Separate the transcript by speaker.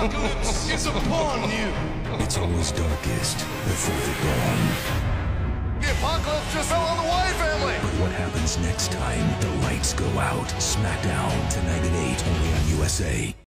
Speaker 1: apocalypse is upon you.
Speaker 2: It's always darkest before the dawn.
Speaker 1: The apocalypse just fell on the Y family.
Speaker 2: But what happens next time the lights go out? SmackDown, tonight at 8, only on USA.